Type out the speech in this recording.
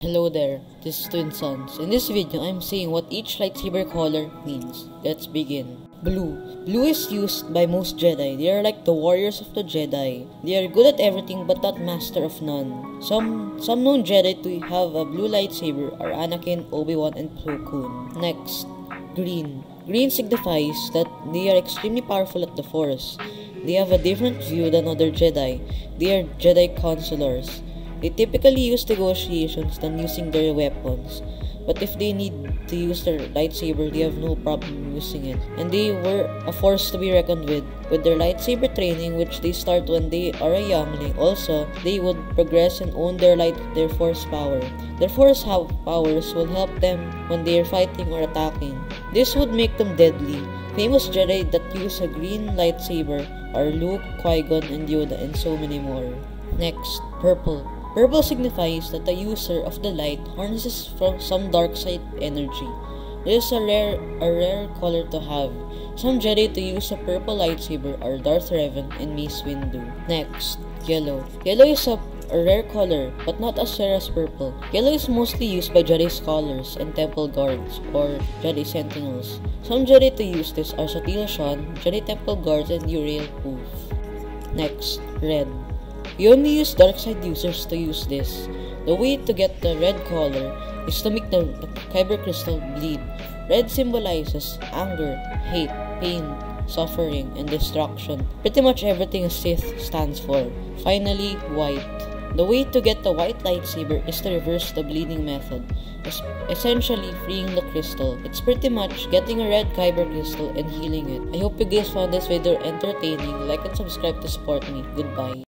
Hello there, this is Twin Sons. In this video, I'm saying what each lightsaber color means. Let's begin. Blue. Blue is used by most Jedi. They are like the warriors of the Jedi. They are good at everything but not master of none. Some known Jedi to have a blue lightsaber are Anakin, Obi-Wan, and Plo Koon. Next, green. Green signifies that they are extremely powerful at the Force. They have a different view than other Jedi. They are Jedi counselors. They typically use negotiations than using their weapons, but if they need to use their lightsaber, they have no problem using it. And they were a force to be reckoned with their lightsaber training, which they start when they are a youngling. Also, they would progress and own their force power. Their force powers will help them when they are fighting or attacking. This would make them deadly. Famous Jedi that use a green lightsaber are Luke, Qui-Gon, and Yoda, and so many more. Next, purple. Purple signifies that the user of the light harnesses from some dark side energy. This is a rare color to have. Some Jedi to use a purple lightsaber are Darth Revan and Mace Windu. Next, yellow. Yellow is a rare color, but not as rare as purple. Yellow is mostly used by Jedi scholars and temple guards, or Jedi sentinels. Some Jedi to use this are Satele Shan, Jedi temple guards, and Uriel Poof. Next, red. We only use dark side users to use this. The way to get the red color is to make the kyber crystal bleed. Red symbolizes anger, hate, pain, suffering, and destruction. Pretty much everything a Sith stands for. Finally, white. The way to get the white lightsaber is to reverse the bleeding method, essentially freeing the crystal. It's pretty much getting a red kyber crystal and healing it. I hope you guys found this video entertaining. Like and subscribe to support me. Goodbye.